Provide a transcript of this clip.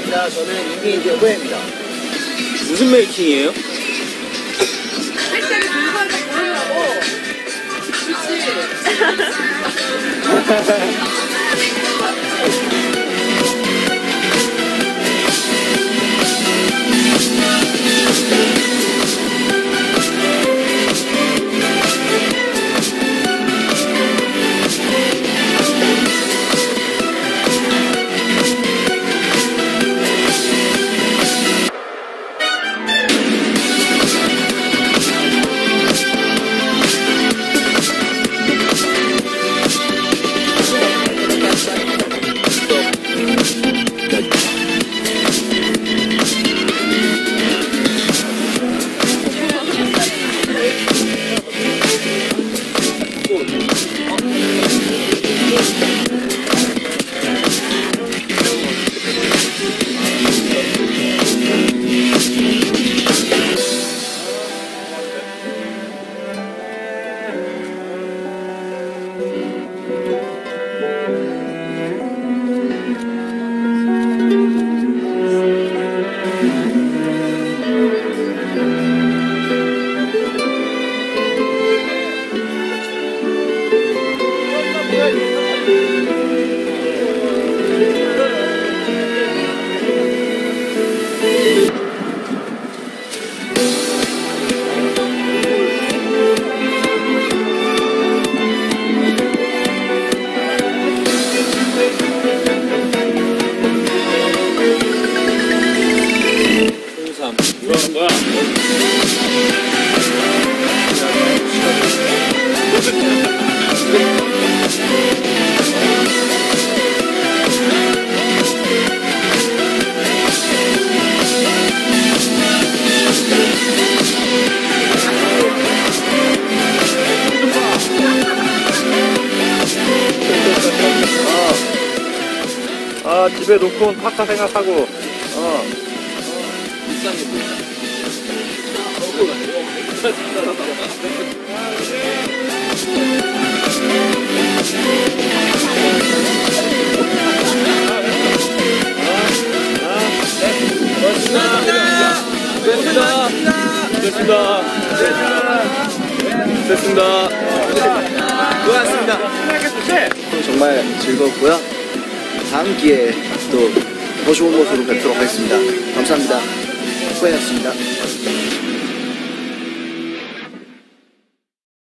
반갑습니다. 저는 이민희 후배입니다. 무슨 메이킹이에요? 색깔이 궁금한데 모르려고. 그치? 집에 놓고 온 파카 생각하고 비싼 게 뭐야? 됐습니다. 고맙습니다. 정말 즐거웠고요. 다음 기회에 또 더 좋은 모습으로 뵙도록 하겠습니다. 감사합니다. 후배였습니다.